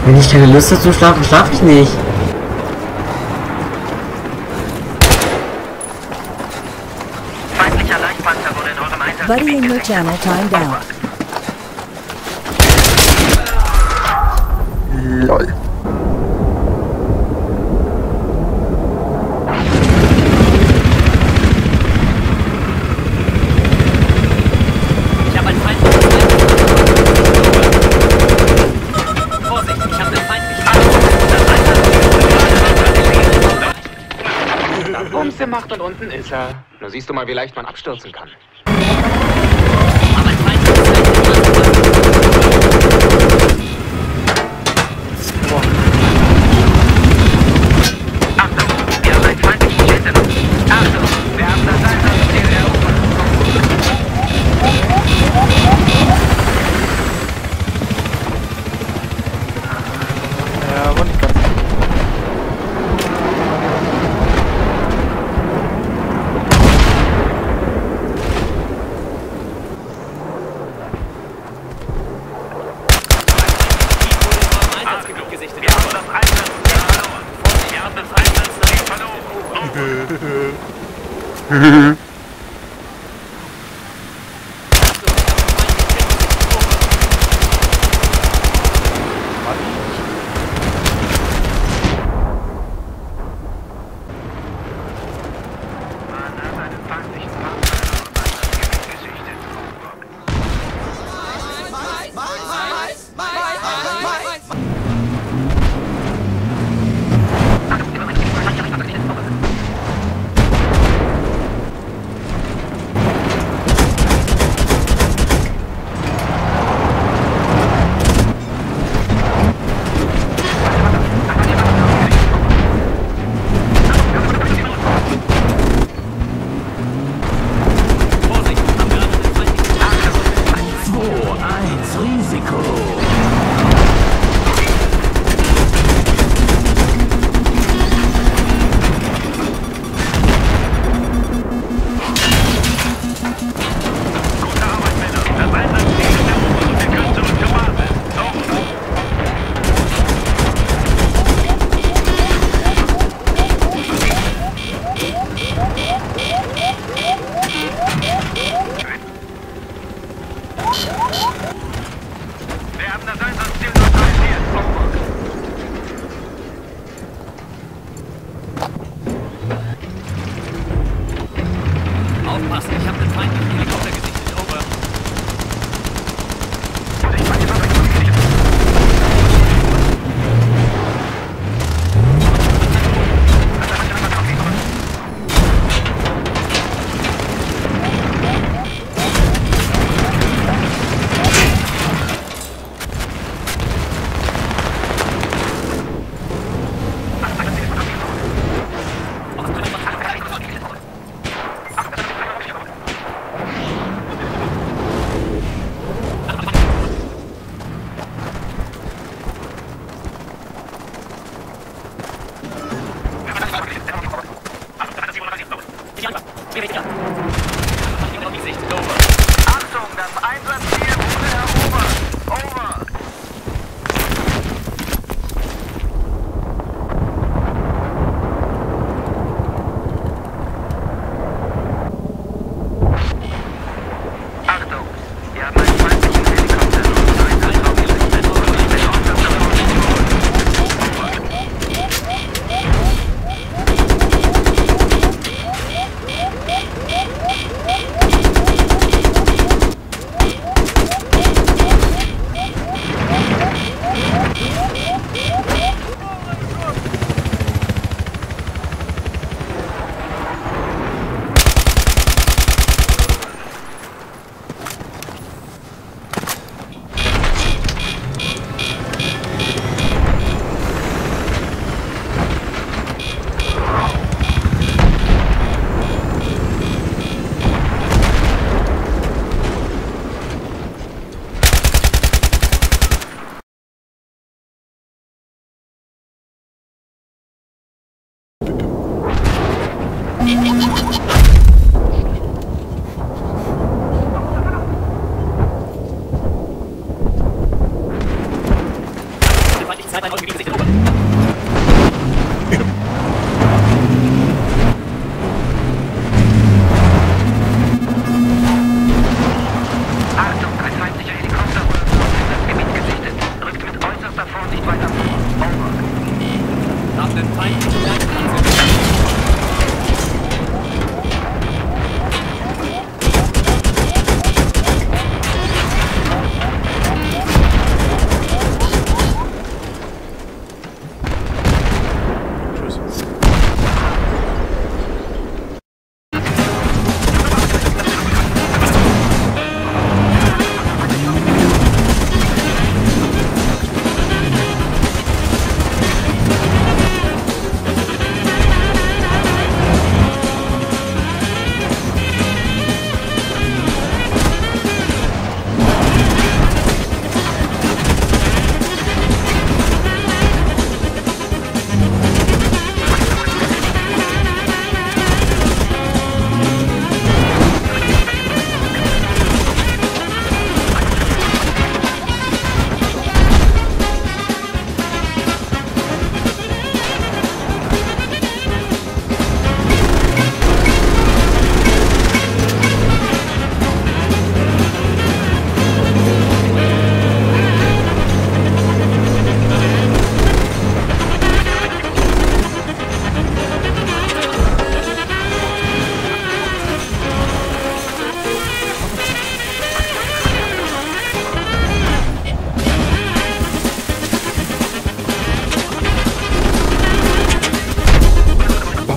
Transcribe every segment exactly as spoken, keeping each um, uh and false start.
Wenn ich keine Lust habe zu schlafen, schlafe ich nicht. Feindlicher Leichtpanzer wurde in eurem Einsatzgebiet Buddy in your gesichtet. channel timed out. Lol. Ich habe einen Feind. Vorsicht, ich habe einen feindlichen Feind. Bums gemacht und unten ist er. Nur siehst du mal, wie leicht man abstürzen kann. Aber ein Feind. Achtung, wir haben einen feindlichen Jet in uns. Achtung, wir haben das Einsatzziel erobert. Ja, aber nicht ganz. Einsatzgebiet gesichtet. Wir haben das Einsatzziel verloren. Vorsicht, wir haben das Einsatzziel verloren. Man hat einen feindlichen Panzer in eurem Einsatzgebiet gesichtet. Vorsicht, haben gerade einen feindlichen Panzer. eins Risiko. Gute Arbeit, Männer. Das Einsatzziel ist erobert und wir können zurück zur Basis. Over. Wir haben das Einsatzziel neutralisiert. Over. Aufpassen, ich habe den feindlichen Helikopter gesichtet. Over. Achtung, das Einsatzziel wurde erobert. Over. Achtung, wir haben einen feindlichen Helikopter in unserem Einsatzraum gesichtet. Bitte aufmerksam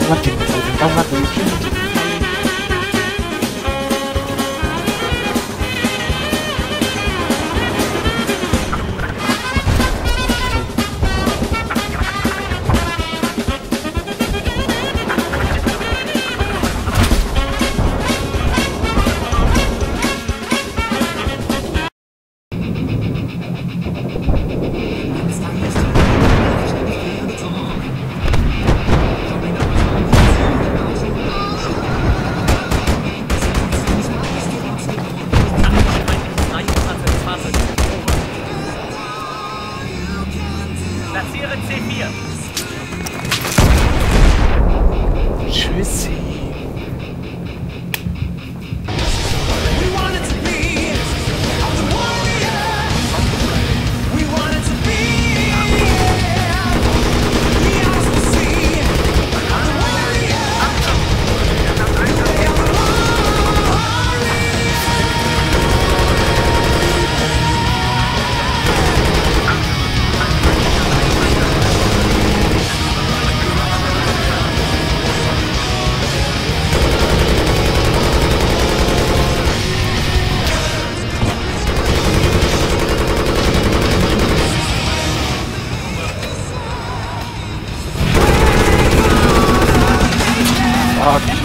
Martin, Martin, Martin. Platziere C vier. Tschüssi. Fuck.